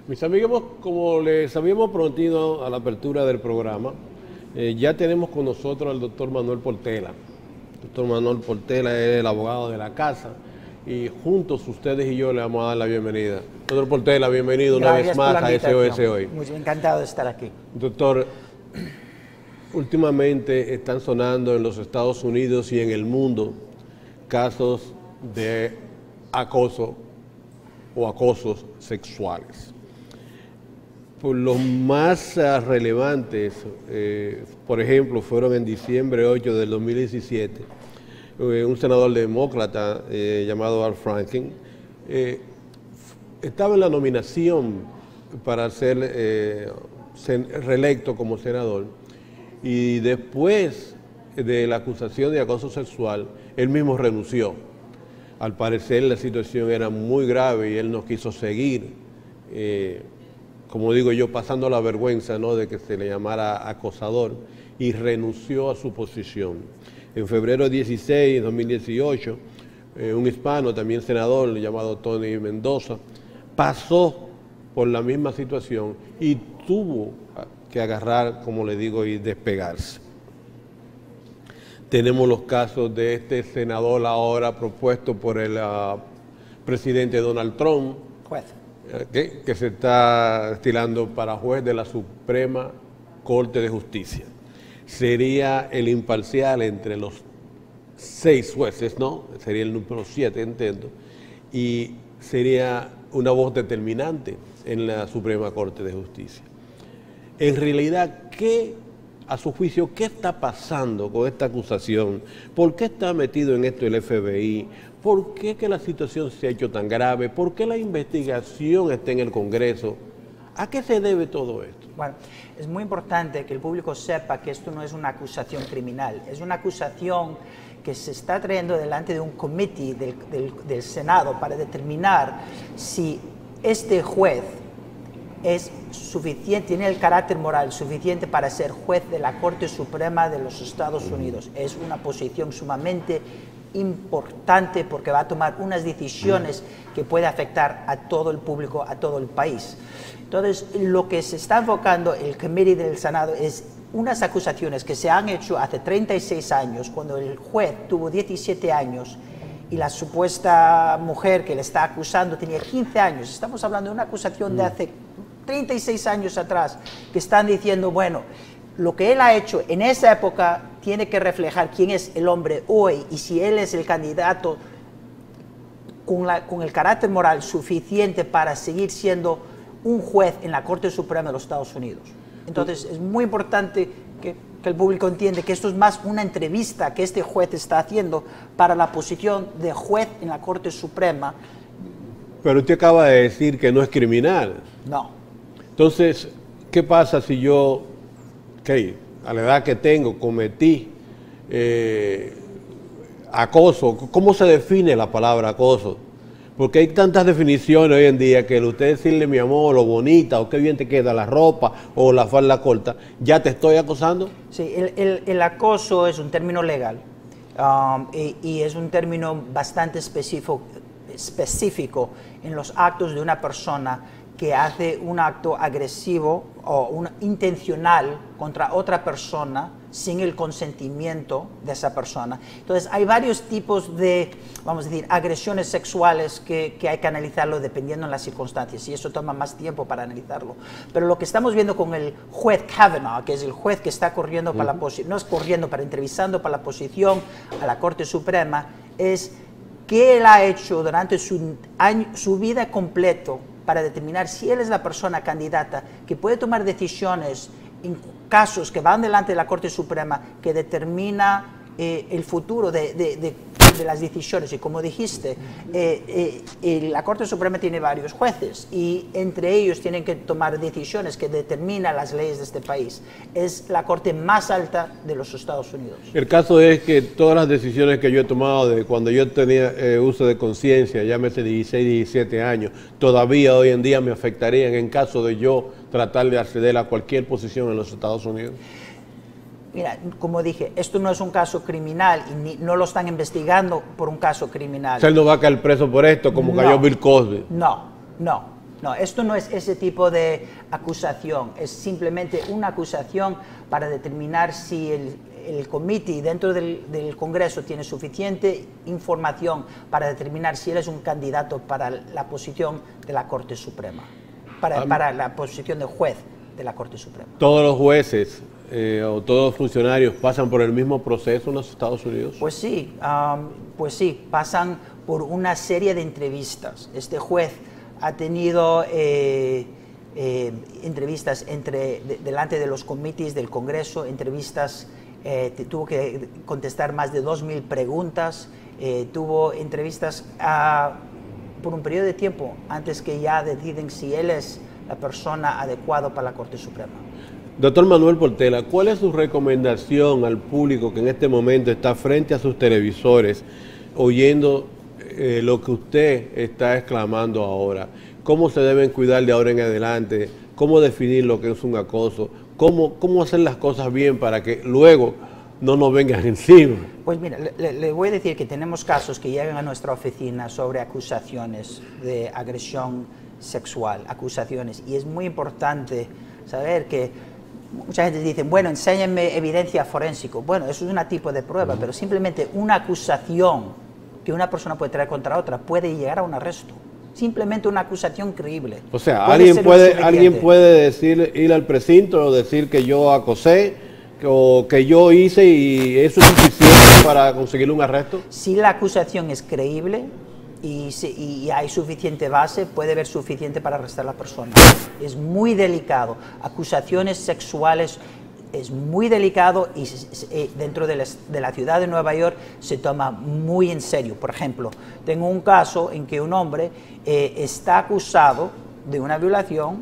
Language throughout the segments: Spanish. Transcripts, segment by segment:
Mis amigos, como les habíamos prometido a la apertura del programa, ya tenemos con nosotros al doctor Manuel Portela. El doctor Manuel Portela es el abogado de la casa y juntos ustedes y yo le vamos a dar la bienvenida. Doctor Portela, bienvenido una vez más a SOS Hoy. Muy encantado de estar aquí. Doctor, últimamente están sonando en los Estados Unidos y en el mundo casos de acoso o acosos sexuales. Por los más relevantes, por ejemplo, fueron en diciembre 8 del 2017, un senador demócrata llamado Al Franken estaba en la nominación para ser reelecto como senador y después de la acusación de acoso sexual, él mismo renunció. Al parecer la situación era muy grave y él no quiso seguir, como digo yo, pasando la vergüenza, ¿no?, de que se le llamara acosador, y renunció a su posición. En febrero 16 de 2018, un hispano, también senador, llamado Tony Mendoza, pasó por la misma situación y tuvo que agarrar, como le digo, y despegarse. Tenemos los casos de este senador ahora propuesto por el presidente Donald Trump, Juez. Que se está estilando para juez de la Suprema Corte de Justicia. Sería el imparcial entre los 6 jueces, ¿no? Sería el número 7, entiendo, y sería una voz determinante en la Suprema Corte de Justicia. En realidad, a su juicio, ¿qué está pasando con esta acusación? ¿Por qué está metido en esto el FBI? ¿Por qué que la situación se ha hecho tan grave? ¿Por qué la investigación está en el Congreso? ¿A qué se debe todo esto? Bueno, es muy importante que el público sepa que esto no es una acusación criminal, es una acusación que se está trayendo delante de un comité del Senado para determinar si este juez es suficiente, tiene el carácter moral suficiente para ser juez de la Corte Suprema de los Estados Unidos. Es una posición sumamente importante porque va a tomar unas decisiones que puede afectar a todo el público, a todo el país. Entonces, lo que se está enfocando el comité del Senado es unas acusaciones que se han hecho hace 36 años, cuando el juez tuvo 17 años y la supuesta mujer que le está acusando tenía 15 años. Estamos hablando de una acusación de hace 36 años atrás, que están diciendo, bueno, lo que él ha hecho en esa época tiene que reflejar quién es el hombre hoy y si él es el candidato con el carácter moral suficiente para seguir siendo un juez en la Corte Suprema de los Estados Unidos. Entonces es muy importante que el público entienda que esto es más una entrevista que este juez está haciendo para la posición de juez en la Corte Suprema. Pero usted acaba de decir que no es criminal. No. Entonces, ¿qué pasa si yo, a la edad que tengo, cometí acoso? ¿Cómo se define la palabra acoso? Porque hay tantas definiciones hoy en día que el usted decirle mi amor, o bonita, o qué bien te queda la ropa, o la falda corta, ¿ya te estoy acosando? Sí, el acoso es un término legal y es un término bastante específico en los actos de una persona que hace un acto agresivo o intencional contra otra persona sin el consentimiento de esa persona. Entonces, hay varios tipos de, vamos a decir, agresiones sexuales que hay que analizarlo dependiendo de las circunstancias, y eso toma más tiempo para analizarlo. Pero lo que estamos viendo con el juez Kavanaugh, que es el juez que está corriendo para la posición, no es corriendo, pero entrevistando para la posición a la Corte Suprema, es que él ha hecho durante su vida completo para determinar si él es la persona candidata que puede tomar decisiones en casos que van delante de la Corte Suprema, que determina el futuro de las decisiones. Y como dijiste, la Corte Suprema tiene varios jueces y entre ellos tienen que tomar decisiones que determinan las leyes de este país. Es la Corte más alta de los Estados Unidos. El caso es que todas las decisiones que yo he tomado de cuando yo tenía uso de conciencia, llámese 16, 17 años, todavía hoy en día me afectarían en caso de yo tratar de acceder a cualquier posición en los Estados Unidos. Mira, como dije, esto no es un caso criminal y no lo están investigando por un caso criminal. ¿Él no va a caer preso por esto como cayó Bill Cosby? No. No, esto no es ese tipo de acusación, es simplemente una acusación para determinar si el comité dentro del Congreso tiene suficiente información para determinar si él es un candidato para la posición de la Corte Suprema, para la posición de juez de la Corte Suprema. ¿Todos los jueces o todos los funcionarios pasan por el mismo proceso en los Estados Unidos? Pues sí, pasan por una serie de entrevistas. Este juez ha tenido entrevistas delante de los comités del Congreso, entrevistas, tuvo que contestar más de 2.000 preguntas, tuvo entrevistas por un periodo de tiempo antes que ya deciden si él es la persona adecuada para la Corte Suprema. Doctor Manuel Portela, ¿cuál es su recomendación al público que en este momento está frente a sus televisores oyendo lo que usted está exclamando ahora? ¿Cómo se deben cuidar de ahora en adelante? ¿Cómo definir lo que es un acoso? ¿Cómo hacer las cosas bien para que luego no nos vengan encima? Pues mira, le voy a decir que tenemos casos que llegan a nuestra oficina sobre acusaciones de agresión sexual, acusaciones, y es muy importante saber que mucha gente dice, bueno, enséñenme evidencia forénsica. Bueno, eso es un tipo de prueba, pero simplemente una acusación que una persona puede traer contra otra puede llegar a un arresto. Simplemente una acusación creíble. O sea, alguien puede decir, ir al precinto o decir que yo acosé o que yo hice y eso es suficiente para conseguir un arresto. Si la acusación es creíble y hay suficiente base, puede haber suficiente para arrestar a la persona. Es muy delicado. Acusaciones sexuales es muy delicado y dentro de la ciudad de Nueva York se toma muy en serio. Por ejemplo, tengo un caso en que un hombre está acusado de una violación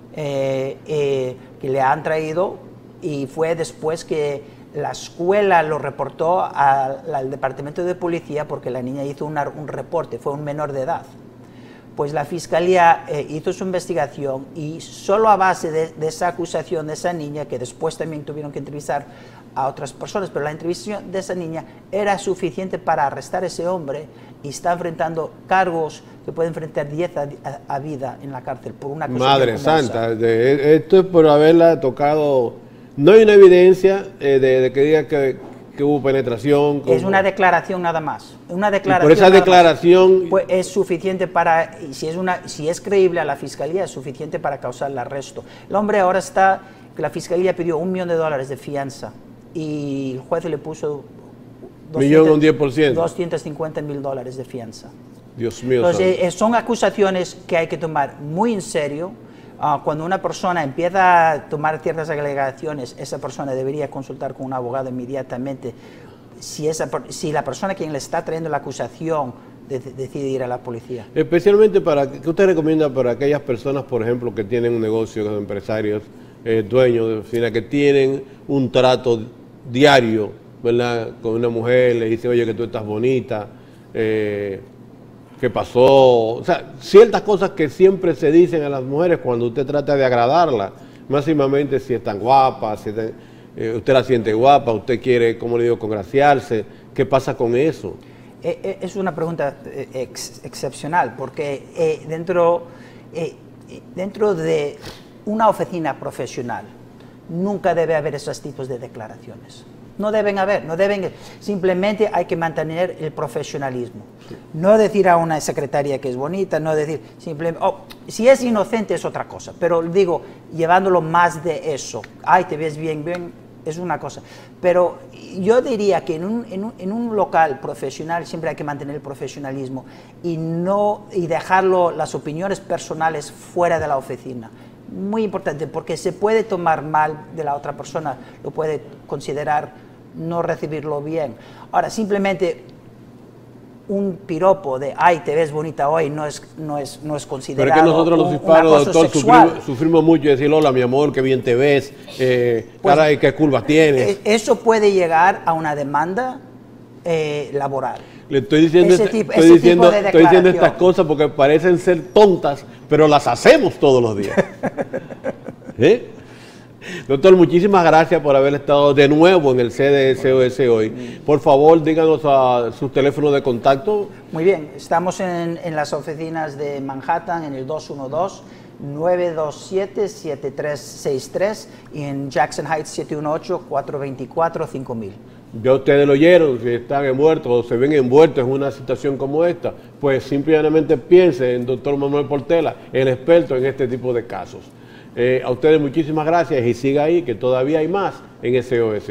que le han traído, y fue después que la escuela lo reportó al departamento de policía porque la niña hizo un reporte, fue un menor de edad. Pues la fiscalía hizo su investigación y solo a base de esa acusación de esa niña, que después también tuvieron que entrevistar a otras personas, pero la entrevista de esa niña era suficiente para arrestar a ese hombre y está enfrentando cargos que puede enfrentar 10 a vida en la cárcel por una acusación. Madre santa, esto es por haberla tocado. No hay una evidencia de que diga que hubo penetración. Es una declaración nada más. Una declaración. Por esa declaración. Pues es suficiente para, si es creíble a la fiscalía, es suficiente para causar el arresto. El hombre ahora que la fiscalía pidió $1 millón de fianza y el juez le puso $250,000 de fianza. Dios mío. Entonces, son acusaciones que hay que tomar muy en serio. Cuando una persona empieza a tomar ciertas alegaciones, esa persona debería consultar con un abogado inmediatamente. Si la persona a quien le está trayendo la acusación decide ir a la policía. Especialmente ¿qué usted recomienda para aquellas personas, por ejemplo, que tienen un negocio, empresarios, dueños de oficina, que tienen un trato diario, ¿verdad?, con una mujer, le dice, oye, que tú estás bonita, ¿qué pasó? O sea, ciertas cosas que siempre se dicen a las mujeres cuando usted trata de agradarlas, máximamente si están guapas, usted la siente guapa, usted quiere, como le digo, congraciarse. ¿Qué pasa con eso? Es una pregunta excepcional, porque dentro de una oficina profesional nunca debe haber esos tipos de declaraciones. No deben haber, simplemente hay que mantener el profesionalismo. Sí. No decir a una secretaria que es bonita, no decir simplemente, si es inocente es otra cosa, pero digo, llevándolo más de eso, ay, te ves bien, es una cosa. Pero yo diría que en un local profesional siempre hay que mantener el profesionalismo y dejarlo, las opiniones personales fuera de la oficina. Muy importante, porque se puede tomar mal de la otra persona, lo puede considerar no recibirlo bien. Ahora, simplemente un piropo de ay, te ves bonita hoy no es considerado. Pero es que nosotros los hispanos, doctor, sufrimos mucho de decir, hola mi amor, qué bien te ves, caray, qué curvas tienes. Eso puede llegar a una demanda laboral. Le estoy diciendo, estoy diciendo estas cosas porque parecen ser tontas, pero las hacemos todos los días. Doctor, muchísimas gracias por haber estado de nuevo en el CDSOS hoy. Por favor, díganos a sus teléfonos de contacto. Muy bien, estamos en las oficinas de Manhattan en el 212-927-7363 y en Jackson Heights 718-424-5000. Ya ustedes lo oyeron, si están envueltos o se ven envueltos en una situación como esta, pues simplemente piensen en doctor Manuel Portela, el experto en este tipo de casos. A ustedes muchísimas gracias y siga ahí, que todavía hay más en SOS.